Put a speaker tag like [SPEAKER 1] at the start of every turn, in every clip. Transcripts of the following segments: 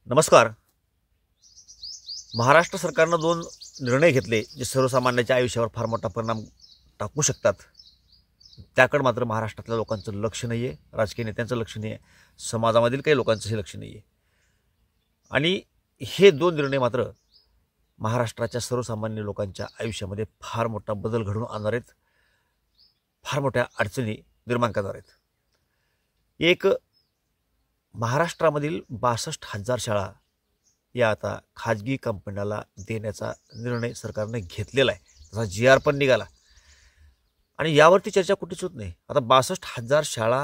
[SPEAKER 1] नमस्कार. महाराष्ट्र सरकारनं दोन निर्णय घेतले जे सर्वसामान्यांच्या आयुष्यावर फार मोठा परिणाम टाकू शकतात. त्याकडे मात्र महाराष्ट्रातल्या लोकांचं लक्ष नाही आहे, राजकीय नेत्यांचं लक्ष नाही आहे, समाजामधील काही लोकांचंही लक्ष नाही आहे. आणि हे दोन निर्णय मात्र महाराष्ट्राच्या सर्वसामान्य लोकांच्या आयुष्यामध्ये फार मोठा बदल घडवून आणणार आहेत, फार मोठ्या अडचणी निर्माण करणार आहेत. एक, महाराष्ट्रामधील 62,000 शाळा या आता खाजगी कंपन्याला देण्याचा निर्णय सरकारने घेतलेला आहे. तसा GR पण निघाला आणि यावरती चर्चा कुठेच होत नाही. आता 62,000 शाळा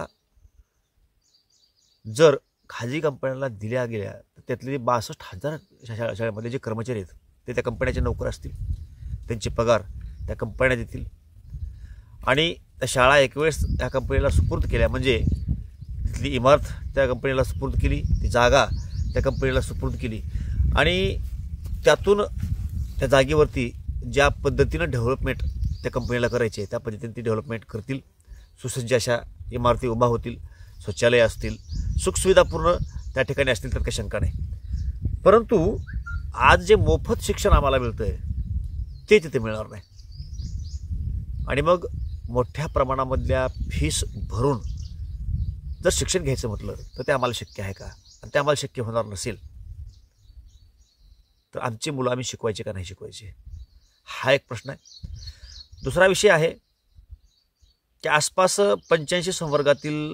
[SPEAKER 1] जर खाजगी कंपन्याला दिल्या गेल्या तर त्यातले 62,000 शाळेमध्ये जे कर्मचारी आहेत ते त्या कंपन्याचे नोकर असतील, त्यांचे पगार त्या कंपन्या देतील आणि त्या शाळा एक वेळेस त्या कंपनीला सुपूर्द केल्या म्हणजे तिथली इमारत त्या कंपनीला सुपूर्द केली, ती जागा त्या कंपनीला सुपूर्द केली आणि त्यातून त्या जागेवरती ज्या पद्धतीनं डेव्हलपमेंट त्या कंपनीला करायचे त्या पद्धतीने ती डेव्हलपमेंट करतील. सुसज्ज अशा इमारती उभा होतील, शौचालय असतील, सुखसुविधापूर्ण त्या ठिकाणी असतील, तर काही शंका नाही. परंतु आज जे मोफत शिक्षण आम्हाला मिळतं आहे ते तिथे मिळणार नाही. आणि मग मोठ्या प्रमाणामधल्या फीस भरून जर शिक्षण घ्यायचं म्हटलं तर ते आम्हाला शक्य आहे का? आणि ते आम्हाला शक्य होणार नसेल तर आमची मुलं आम्ही शिकवायचे का नाही शिकवायचे, हा एक प्रश्न आहे. दुसरा विषय आहे की आसपास 85 संवर्गातील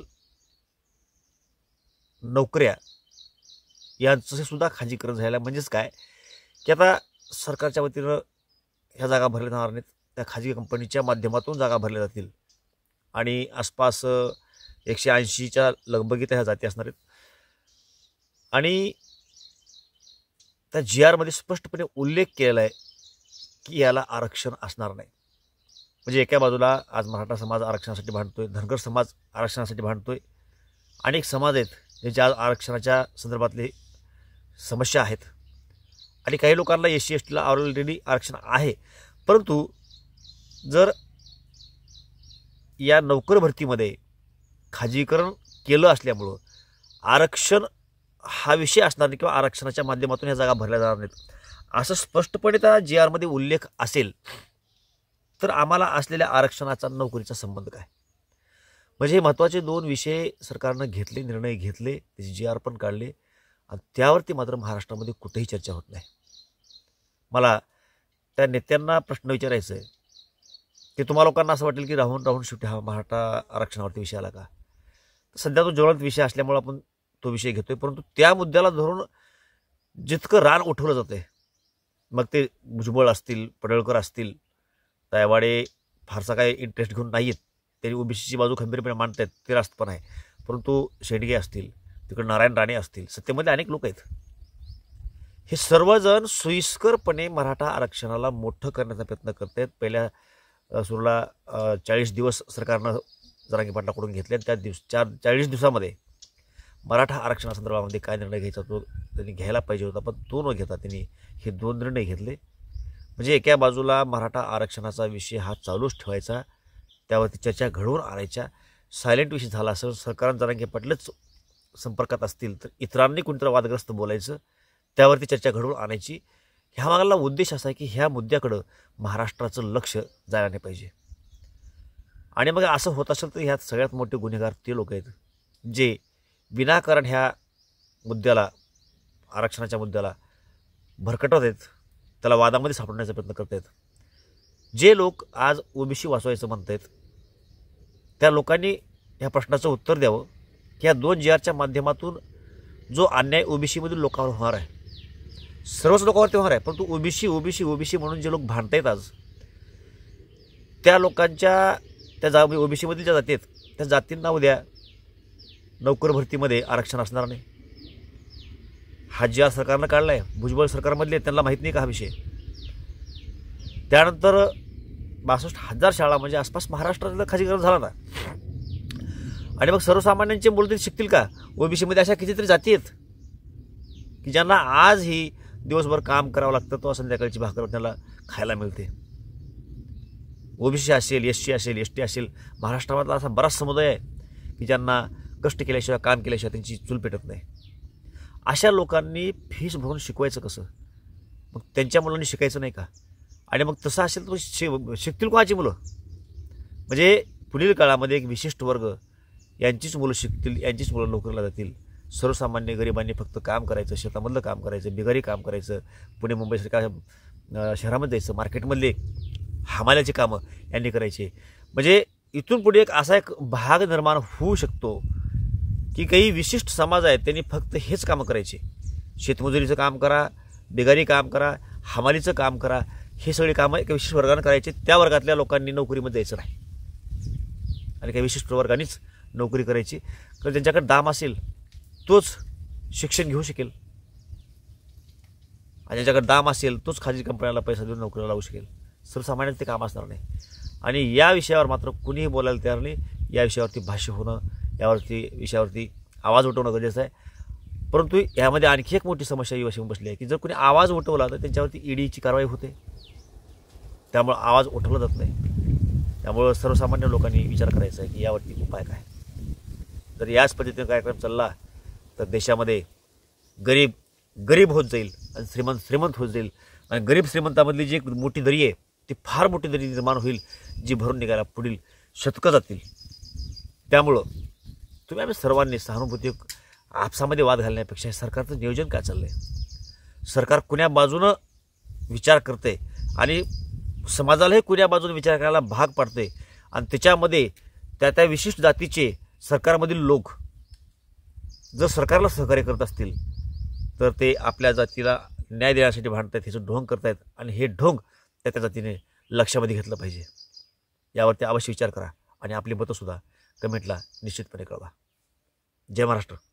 [SPEAKER 1] नोकऱ्या यांचं सुद्धा खाजगीकरण झालेलं आहे. म्हणजेच काय की आता सरकारच्या वतीनं ह्या जागा भरल्या जाणार नाहीत, त्या खाजगी कंपनीच्या माध्यमातून जागा भरल्या जातील आणि आसपास 180च्या लगबगीत ह्या जाती असणार आहेत. आणि त्या GRमध्ये स्पष्टपणे उल्लेख केलेला आहे की याला आरक्षण असणार नाही. म्हणजे एका बाजूला आज मराठा समाज आरक्षणासाठी भांडतोय, धनगर समाज आरक्षणासाठी भांडतोय, अनेक समाज आहेत ज्या आरक्षणाच्या संदर्भातले समस्या आहेत आणि काही लोकांना SC STला ऑलरेडी आरक्षण आहे. परंतु जर या नोकर भरतीमध्ये खाजगीकरण केलं असल्यामुळं आरक्षण हा विषय असणार नाही किंवा आरक्षणाच्या माध्यमातून ह्या जागा भरल्या जाणार नाहीत असं स्पष्टपणे त्या GRमध्ये उल्लेख असेल तर आम्हाला असलेल्या आरक्षणाचा नोकरीचा संबंध काय? म्हणजे हे महत्त्वाचे दोन विषय सरकारनं घेतले, निर्णय घेतले, त्याचे GR पण काढले आणि त्यावरती मात्र महाराष्ट्रामध्ये कुठेही चर्चा होत नाही. मला त्या नेत्यांना प्रश्न विचारायचा आहे की तुम्हा लोकांना असं वाटेल की राहून राहून शेवटी हा मराठा आरक्षणावरती विषय आला का? सध्या तो ज्वलंत विषय असल्यामुळे आपण तो विषय घेतोय. परंतु त्या मुद्द्याला धरून जितकं रान उठवलं जातं आहे, मग ते भुजबळ असतील, पडळकर असतील, तायवाडे फारसा काही इंटरेस्ट घेऊन नाही आहेत, त्यांनी OBCची बाजू खंबीरपणे मांडत आहेत, ते रास्त पण आहे. परंतु शेंडगे असतील, तिकडे नारायण राणे असतील, सत्तेमध्ये अनेक लोक आहेत, हे सर्वजण सोयीस्करपणे मराठा आरक्षणाला मोठं करण्याचा प्रयत्न करत आहेत. पहिल्या सुरूला 40 दिवस सरकारनं जरांगे पाटलाकडून घेतले आणि त्या 40 दिवसामध्ये मराठा आरक्षणासंदर्भामध्ये काय निर्णय घ्यायचा तो त्यांनी घ्यायला पाहिजे होता, पण तो न घेता त्यांनी हे दोन निर्णय घेतले. म्हणजे एका बाजूला मराठा आरक्षणाचा विषय हा चालूच ठेवायचा, त्यावरती चर्चा घडवून आणायच्या, सायलेंट विषय झाला असेल, सरकारनं जरांगे पाटलच संपर्कात असतील तर इतरांनी कोणतरी वादग्रस्त बोलायचं, त्यावरती चर्चा घडवून आणायची. ह्या मागला उद्देश असा आहे की ह्या मुद्द्याकडं महाराष्ट्राचं लक्ष जायला नाही पाहिजे. आणि मग असं होत असेल तर ह्यात सगळ्यात मोठे गुन्हेगार ते लोक आहेत जे विनाकारण ह्या मुद्द्याला, आरक्षणाच्या मुद्द्याला भरकटवत आहेत, त्याला वादामध्ये सापडण्याचा प्रयत्न करत आहेत. जे लोक आज OBC वाचवायचं म्हणत आहेत त्या लोकांनी ह्या प्रश्नाचं उत्तर द्यावं की ह्या दोन GRच्या माध्यमातून जो अन्याय OBCमधील लोकांवर होणार आहे, सर्वच लोकांवरती होणार आहे, परंतु OBC म्हणून जे लोक भांडत आहेत आज, त्या लोकांच्या त्या OBCमधील ज्या जाती आहेत त्या जातींना उद्या नोकर भरतीमध्ये आरक्षण असणार नाही. हा GR सरकारनं काढला आहे, भुजबळ सरकारमधले त्यांना माहीत नाही का हा विषय? त्यानंतर 62,000 शाळा म्हणजे आसपास महाराष्ट्रातलं खाजगीकरण झाला ना. आणि मग सर्वसामान्यांचे मुलं शिकतील का? OBCमध्ये अशा कितीतरी जाती आहेत की ज्यांना आजही दिवसभर काम करावं लागतं, तो संध्याकाळची भाकर त्यांना खायला मिळते. OBC असेल, SC असेल, ST असेल, महाराष्ट्रामधला असा बराच समुदाय आहे की ज्यांना कष्ट केल्याशिवाय, काम केल्याशिवाय त्यांची चूल पेटत नाही. अशा लोकांनी फीस भरून शिकवायचं कसं? मग त्यांच्या मुलांनी शिकायचं नाही का? आणि मग तसं असेल तर शिकतील कोणाची मुलं? म्हणजे पुढील काळामध्ये एक विशिष्ट वर्ग यांचीच मुलं शिकतील, यांचीच मुलं नोकरीला जातील. सर्वसामान्य गरिबांनी फक्त काम करायचं, शेतामधलं काम करायचं, बिगारी काम करायचं, पुणे मुंबईसारख्या शहरामध्ये जायचं, मार्केटमधले हमाल्याची कामं यांनी करायची. म्हणजे इथून पुढे असा एक भाग निर्माण होऊ शकतो की काही विशिष्ट समाज आहेत त्यांनी फक्त हेच कामं करायचे. शेतमजुरीचं काम करा, बिगारी काम करा, हमालीचं काम करा, हे सगळी कामं एका विशिष्ट वर्गानं करायचे. त्या वर्गातल्या लोकांनी नोकरीमध्ये जायचं नाही आणि काही विशिष्ट वर्गानेच नोकरी करायची. तर ज्यांच्याकडे दाम असेल तोच शिक्षण घेऊ शकेल आणि ज्यांच्याकडे दाम असेल तोच खाजगी कंपन्याला पैसा देऊन नोकरीला लावू शकेल. सर्वसामान्यांना ते काम असणार नाही. आणि या विषयावर मात्र कुणीही बोलायला तयार नाही. या विषयावरती भाष्य होणं, विषयावरती आवाज उठवणं गरजेचं आहे. परंतु यामध्ये आणखी एक मोठी समस्या ही येऊन बसली आहे की जर कोणी आवाज उठवला तर त्यांच्यावरती ईडीची कारवाई होते. त्यामुळं आवाज उठवला जात नाही. त्यामुळं सर्वसामान्य लोकांनी विचार करायचा आहे की यावरती उपाय काय. जर याच पद्धतीने कार्यक्रम चालला तर देशामध्ये गरीब गरीब होत जाईल आणि श्रीमंत श्रीमंत होत जाईल. आणि गरीब श्रीमंतामधली जी एक मोठी दरी आहे ती फार मोठी दरी निर्माण होईल, जी भरून निघायला पुढील शतकं जातील. त्यामुळं तुम्ही आम्ही सर्वांनी सहानुभूती आपसामध्ये वाद घालण्यापेक्षा सरकारचं नियोजन काय चाललं आहे, सरकार कुण्या बाजूनं विचार करते आणि समाजालाही कुण्या बाजूने विचार करायला भाग पाडते आणि त्याच्यामध्ये त्या विशिष्ट जातीचे सरकारमधील लोक जर सरकारला सहकार्य करत असतील तर ते आपल्या जातीला न्याय देण्यासाठी भांडत आहेत, ह्याचं ढोंग करतायत. आणि हे ढोंग त्या जातीने लक्षामध्ये घेतलं पाहिजे. यावरती अवश्य विचार करा आणि आपली मतंसुद्धा कमेंटला निश्चितपणे कळवा. जय महाराष्ट्र.